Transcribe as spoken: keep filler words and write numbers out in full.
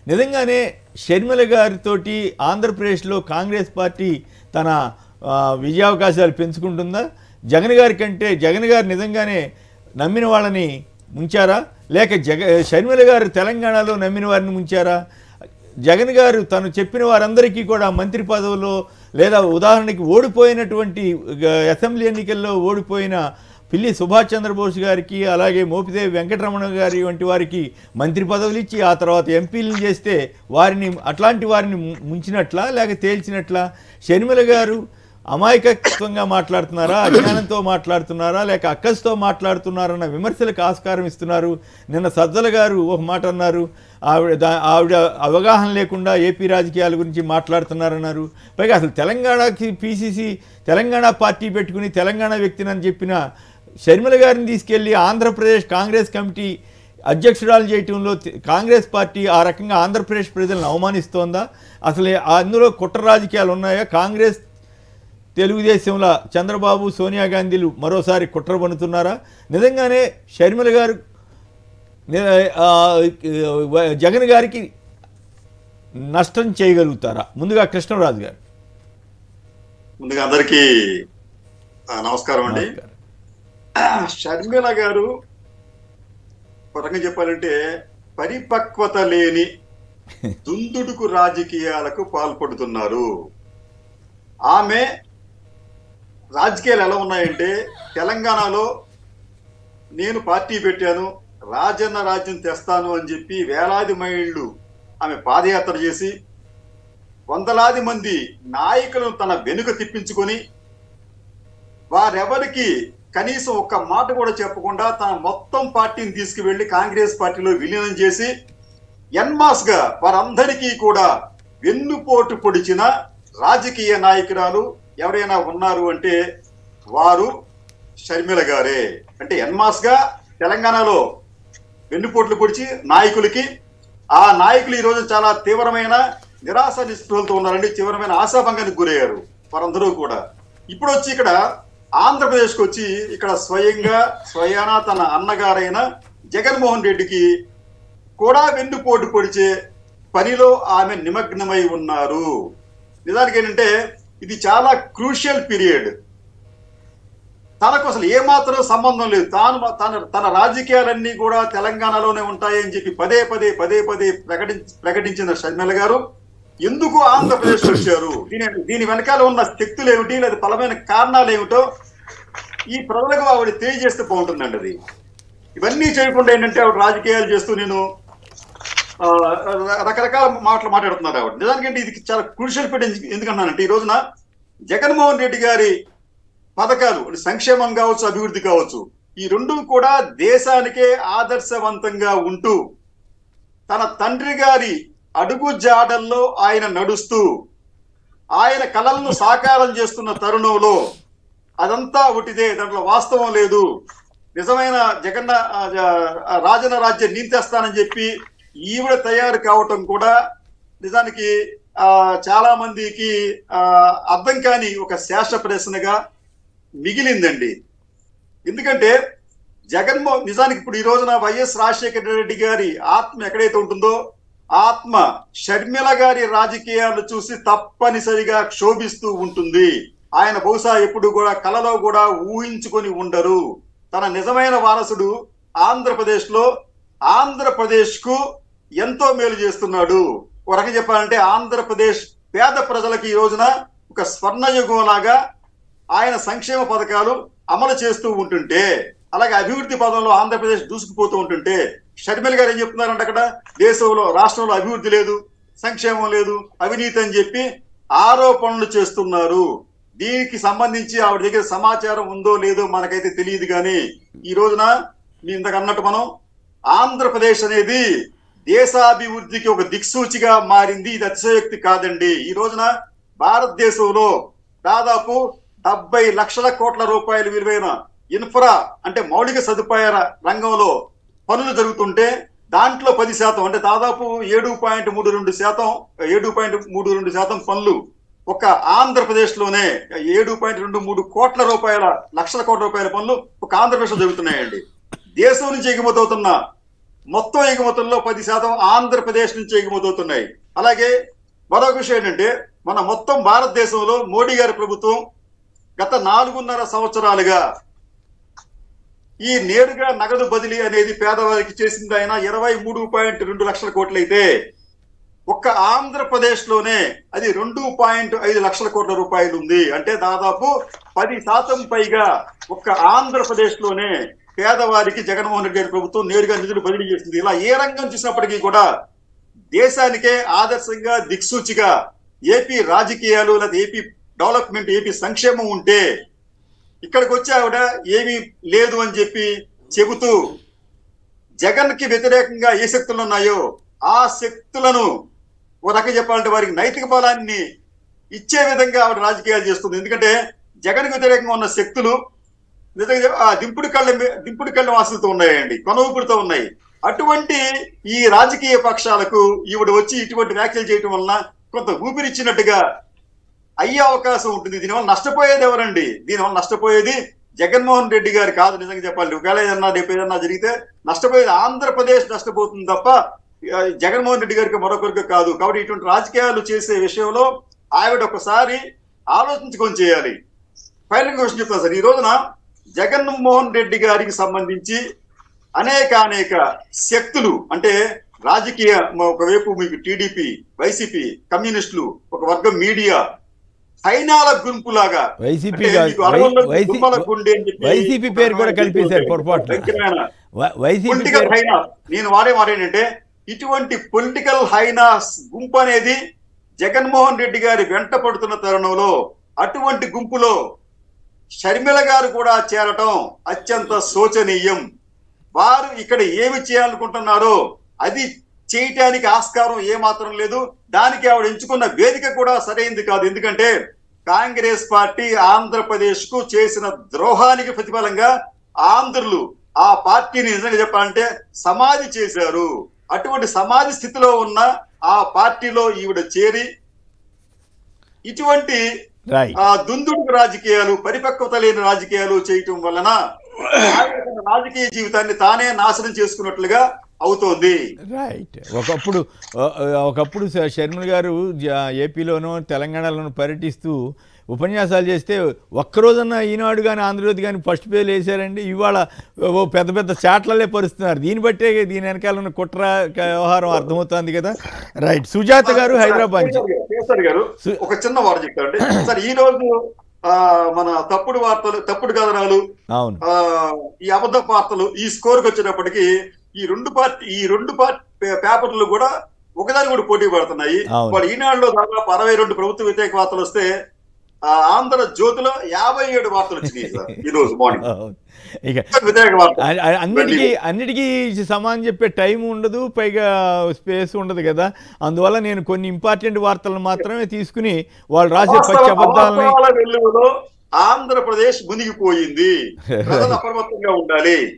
నిజంగానే షర్మిల గారితోటి ఆంధ్రప్రదేశ్లో కాంగ్రెస్ పార్టీ తన విజయావకాశాలు పెంచుకుంటుందా? జగన్ గారి కంటే జగన్ గారు నిజంగానే నమ్మిన వాళ్ళని ముంచారా, లేక జగ షర్మిల గారు తెలంగాణలో నమ్మిన వారిని ముంచారా? జగన్ గారు తను చెప్పిన వారందరికీ కూడా మంత్రి పదవుల్లో లేదా ఉదాహరణకి ఓడిపోయినటువంటి అసెంబ్లీ ఎన్నికల్లో ఓడిపోయిన పిల్లి సుభాష్ చంద్రబోస్ గారికి, అలాగే మోపిదేవి వెంకటరమణ గారి వంటి వారికి మంత్రి పదవులు ఇచ్చి ఆ తర్వాత ఎంపీలను చేస్తే వారిని అట్లాంటి వారిని ముంచినట్లా లేక తేల్చినట్లా? షర్మిల గారు అమాయకత్వంగా మాట్లాడుతున్నారా, అజ్ఞానంతో మాట్లాడుతున్నారా, లేక అక్కస్తో మాట్లాడుతున్నారన్న విమర్శలకు ఆస్కారం ఇస్తున్నారు. నిన్న సజ్జల గారు ఒక మాట అన్నారు, ఆవిడ ఆవిడ అవగాహన లేకుండా ఏపీ రాజకీయాల గురించి మాట్లాడుతున్నారన్నారు. పైగా అసలు తెలంగాణకి పీసీసీ తెలంగాణ పార్టీ పెట్టుకుని తెలంగాణ వ్యక్తిని అని చెప్పిన షర్మిల గారిని తీసుకెళ్ళి ఆంధ్రప్రదేశ్ కాంగ్రెస్ కమిటీ అధ్యక్షురాలు చేయటంలో కాంగ్రెస్ పార్టీ ఆ రకంగా ఆంధ్రప్రదేశ్ ప్రజలను అవమానిస్తోందా? అసలు అందులో కుట్ర రాజకీయాలు ఉన్నాయా? కాంగ్రెస్ తెలుగుదేశంలో చంద్రబాబు సోనియా గాంధీలు మరోసారి కుట్ర పన్నుతున్నారా? నిజంగానే షర్మిల గారు జగన్ గారికి నష్టం చేయగలుగుతారా? ముందుగా కృష్ణరాజు గారు. ముందుగా అందరికీ నమస్కారం అండి. షర్మిల గారు ఒక రకంగా చెప్పాలంటే పరిపక్వత లేని దుందుడుకు రాజకీయాలకు పాల్పడుతున్నారు. ఆమె రాజకీయాలు ఎలా ఉన్నాయంటే, తెలంగాణలో నేను పార్టీ పెట్టాను, రాజన్న రాజ్యం తెస్తాను అని చెప్పి వేలాది మైళ్ళు ఆమె పాదయాత్ర చేసి వందలాది మంది నాయకులను తన వెనుక తిప్పించుకొని వారెవరికి కనీసం ఒక్క మాట కూడా చెప్పకుండా తన మొత్తం పార్టీని తీసుకువెళ్లి కాంగ్రెస్ పార్టీలో విలీనం చేసి ఎన్మాస్ గా వారందరికీ కూడా వెన్నుపోటు పొడిచిన రాజకీయ నాయకురాలు ఎవరైనా ఉన్నారు అంటే వారు షర్మిల గారే. అంటే ఎన్మాస్ గా తెలంగాణలో వెన్నుపోట్లు పొడిచి నాయకులకి, ఆ నాయకులు ఈరోజు చాలా తీవ్రమైన నిరాశ నిస్పృహలతో ఉన్నారండి, తీవ్రమైన ఆశాభంగానికి గురయ్యారు వారందరూ కూడా. ఇప్పుడు వచ్చి ఇక్కడ ఆంధ్రప్రదేశ్కి వచ్చి ఇక్కడ స్వయంగా స్వయాన తన అన్నగారైన జగన్మోహన్ రెడ్డికి కూడా వెన్నుపోటు పొడిచే పనిలో ఆమె నిమగ్నమై ఉన్నారు. నిజానికి ఏంటంటే ఇది చాలా క్రూషియల్ పీరియడ్. తనకు అసలు ఏమాత్రం సంబంధం లేదు. తాను తన తన రాజకీయాలన్నీ కూడా తెలంగాణలోనే ఉంటాయని చెప్పి పదే పదే పదే పదే ప్రకటి ప్రకటించిన షర్మిల గారు ఎందుకు ఆంధ్రప్రదేశ్ వచ్చారు, దీని దీని వెనకాల ఉన్న శక్తులు ఏమిటి, లేదా బలమైన కారణాలు ఏమిటో ఈ ప్రజలకు ఆవిడ తెలియజేస్తే బాగుంటుందండి. అది ఇవన్నీ చేయకుండా ఏంటంటే ఆవిడ రాజకీయాలు చేస్తూ నేను రకరకాల మాటలు మాట్లాడుతున్నారు ఆవిడ. నిజానికంటే ఇది చాలా క్రూషియల్ పీరియడ్. ఎందుకన్నానంటే ఈ రోజున జగన్మోహన్ రెడ్డి గారి పథకాలు సంక్షేమం కావచ్చు, అభివృద్ధి కావచ్చు, ఈ రెండు కూడా దేశానికే ఆదర్శవంతంగా ఉంటూ తన తండ్రి గారి అడుగు జాడల్లో ఆయన నడుస్తూ ఆయన కలలను సాకారం చేస్తున్న తరుణంలో అదంతా ఒకటిదే, దాంట్లో వాస్తవం లేదు, నిజమైన జగన్న రాజన రాజ్యం నింతేస్తానని చెప్పి ఈవిడ తయారు కావటం కూడా నిజానికి ఆ చాలా మందికి ఆ అర్థం కాని ఒక శేష ప్రశ్నగా మిగిలిందండి. ఎందుకంటే జగన్మోహన్ నిజానికి ఇప్పుడు ఈ రోజున వైఎస్ రాజశేఖర రెడ్డి గారి ఆత్మ ఎక్కడైతే ఉంటుందో ఆత్మ షర్మిల గారి రాజకీయాలు చూసి తప్పనిసరిగా క్షోభిస్తూ ఉంటుంది. ఆయన బహుశా ఎప్పుడు కూడా కలలో కూడా ఊహించుకొని ఉండరు. తన నిజమైన వారసుడు ఆంధ్రప్రదేశ్ లో ఆంధ్రప్రదేశ్ కు ఎంతో మేలు చేస్తున్నాడు. ఒక రకంగా చెప్పాలంటే ఆంధ్రప్రదేశ్ పేద ప్రజలకు ఈ రోజున ఒక స్వర్ణయుగం లాగా ఆయన సంక్షేమ పథకాలు అమలు చేస్తూ ఉంటుంటే, అలాగే అభివృద్ధి పదంలో ఆంధ్రప్రదేశ్ దూసుకుపోతూ ఉంటుంటే షర్మిల గారు ఏం చెప్తున్నారంటే అక్కడ దేశంలో రాష్ట్రంలో అభివృద్ధి లేదు, సంక్షేమం లేదు, అవినీతి అని చెప్పి ఆరోపణలు చేస్తున్నారు. దీనికి సంబంధించి ఆవిడ దగ్గర సమాచారం ఉందో లేదో మనకైతే తెలియదు. కానీ ఈ రోజున మీ ఇంతకు అన్నట్టు మనం ఆంధ్రప్రదేశ్ అనేది దేశాభివృద్ధికి ఒక దిక్సూచిగా మారింది. ఇది అతిశయోక్తి కాదండి. ఈ రోజున భారతదేశంలో దాదాపు డెబ్బై లక్షల కోట్ల రూపాయల విలువైన ఇన్ఫ్రా అంటే మౌలిక సదుపాయాల రంగంలో పనులు జరుగుతుంటే దాంట్లో పది శాతం అంటే దాదాపు ఏడు పాయింట్ మూడు రెండు శాతం ఏడు పాయింట్ మూడు రెండు శాతం పనులు ఒక ఆంధ్రప్రదేశ్ లోనే ఏడు పాయింట్ రెండు మూడు కోట్ల రూపాయల లక్షల కోట్ల రూపాయల పనులు ఒక ఆంధ్రప్రదేశ్ లో జరుగుతున్నాయండి. దేశం నుంచి ఎగుమతి అవుతున్న మొత్తం ఎగుమతుల్లో పది శాతం ఆంధ్రప్రదేశ్ నుంచి ఎగుమతి అవుతున్నాయి. అలాగే మరొక విషయం ఏంటంటే మన మొత్తం భారతదేశంలో మోడీ గారి ప్రభుత్వం గత నాలుగున్నర సంవత్సరాలుగా ఈ నేరుగా నగదు బదిలీ అనేది పేదవారికి చేసింది ఆయన ఇరవై మూడు పాయింట్ రెండు లక్షల కోట్లయితే ఒక్క ఆంధ్రప్రదేశ్ లోనే అది రెండు పాయింట్ ఐదు లక్షల కోట్ల రూపాయలు ఉంది. అంటే దాదాపు పది శాతం పైగా ఒక్క ఆంధ్రప్రదేశ్ లోనే పేదవారికి జగన్మోహన్ రెడ్డి గారి ప్రభుత్వం నేరుగా నిధులు బదిలీ చేసింది. ఇలా ఏ రంగం చూసినప్పటికీ కూడా దేశానికే ఆదర్శంగా దిక్సూచిగా ఏపీ రాజకీయాలు లేదా ఏపీ డెవలప్మెంట్ ఏపీ సంక్షేమం ఉంటే ఇక్కడికి వచ్చి ఆవిడ ఏమీ లేదు అని చెప్పి చెబుతూ జగన్ కి వ్యతిరేకంగా ఏ శక్తులు ఉన్నాయో ఆ శక్తులను ఓ రకంగా చెప్పాలంటే వారికి నైతిక బలాన్ని ఇచ్చే విధంగా ఆవిడ రాజకీయాలు చేస్తుంది. ఎందుకంటే జగన్ వ్యతిరేకంగా ఉన్న శక్తులు నిజంగా ఆ దింపుడు కళ్ళ దింపుడు కళ్ళ వాసులతో ఉన్నాయండి, కొనవుపుడుతో ఉన్నాయి. అటువంటి ఈ రాజకీయ పక్షాలకు ఈవిడ వచ్చి ఇటువంటి వ్యాఖ్యలు చేయటం వలన కొంత ఊపిరిచ్చినట్టుగా అయ్యే అవకాశం ఉంటుంది. దీనివల్ల నష్టపోయేది ఎవరండి? దీనివల్ల నష్టపోయేది జగన్మోహన్ రెడ్డి గారు కాదు. నిజంగా చెప్పాలి, ఒకవేళ ఏదన్నా రేపు ఏదన్నా జరిగితే నష్టపోయేది ఆంధ్రప్రదేశ్ నష్టపోతుంది తప్ప జగన్మోహన్ రెడ్డి గారికి మరొకరికి కాదు. కాబట్టి ఇటువంటి రాజకీయాలు చేసే విషయంలో ఆవిడ ఒకసారి ఆలోచించుకొని చేయాలి. ఫైనల్ క్వశ్చన్ చెప్తాను సార్. ఈ రోజున జగన్మోహన్ రెడ్డి గారికి సంబంధించి అనేక అనేక శక్తులు అంటే రాజకీయ ఒకవైపు మీకు టీడీపీ, వైసీపీ, కమ్యూనిస్టులు, ఒక వర్గం మీడియా, హైనాల గుంపులాగా వైసీపీ వైసీపీ పేరు కూడా కల్పించారు పొరపాటు. నేను వాడే మాట ఏంటంటే ఇటువంటి పొలిటికల్ హైనాస్ గుంపు అనేది జగన్మోహన్ రెడ్డి గారి వెంట పడుతున్న తరుణంలో అటువంటి గుంపులో షర్మిల గారు కూడా చేరటం అత్యంత శోచనీయం. వారు ఇక్కడ ఏమి చేయాలనుకుంటున్నారో అది చేయటానికి ఆస్కారం ఏమాత్రం లేదు. దానికి ఆవిడ ఎంచుకున్న వేదిక కూడా సరైంది కాదు. ఎందుకంటే కాంగ్రెస్ పార్టీ ఆంధ్రప్రదేశ్ కు చేసిన ద్రోహానికి ప్రతిఫలంగా ఆంధ్రులు ఆ పార్టీని నిజంగా చెప్పాలంటే సమాధి చేశారు. అటువంటి సమాధి స్థితిలో ఉన్న ఆ పార్టీలో ఈవిడ చేరి ఇటువంటి ఆ దుందుడు రాజకీయాలు, పరిపక్వత లేని రాజకీయాలు చేయటం వలన రాజకీయ జీవితాన్ని తానే నాశనం చేసుకున్నట్లుగా అవుతోంది. రైట్. ఒకప్పుడు ఒకప్పుడు షర్మిల గారు ఏపీలోనూ తెలంగాణలోనూ పర్యటిస్తూ ఉపన్యాసాలు చేస్తే ఒక్కరోజన్నా ఈనాడు కానీ ఆంధ్రజ్యోతి కానీ ఫస్ట్ పేజీలు వేసారండి. ఇవాళ ఓ పెద్ద పెద్ద చాట్లలే పరుస్తున్నారు. దీన్ని బట్టే దీని వెనకాల ఉన్న కుట్ర వ్యవహారం అర్థమవుతుంది కదా. రైట్. సుజాత గారు హైదరాబాద్ గారు ఒక చిన్న వార్త చెప్తారండి సార్. ఈ రోజు మన తప్పుడు వార్తలు, తప్పుడు కథనాలు, అవును ఈ అబద్ధ వార్తలు ఈ స్కోర్కి వచ్చేటప్పటికి ఈ రెండు పార్టీ ఈ రెండు పార్టీ పేపర్లు కూడా ఒకదాని కూడా పోటీ పడుతున్నాయి. వాడు ఈనాడులో దాదాపు అరవై రెండు ప్రభుత్వ వ్యతిరేక వార్తలు వస్తే ఆంధ్ర జ్యోతిలో యాభై ఏడు వార్తలు వచ్చినాయి సార్ ఈ రోజు మార్నింగ్. ఇక అన్నిటికీ అన్నిటికీ సమానం చెప్పే టైం ఉండదు, పైగా స్పేస్ ఉండదు కదా. అందువల్ల నేను కొన్ని ఇంపార్టెంట్ వార్తలను మాత్రమే తీసుకుని వాళ్ళు రాసే పచ్చి అబద్ధాలని ఆంధ్రప్రదేశ్ మునిగిపోయింది, ప్రజలు అప్రమత్తంగా ఉండాలి.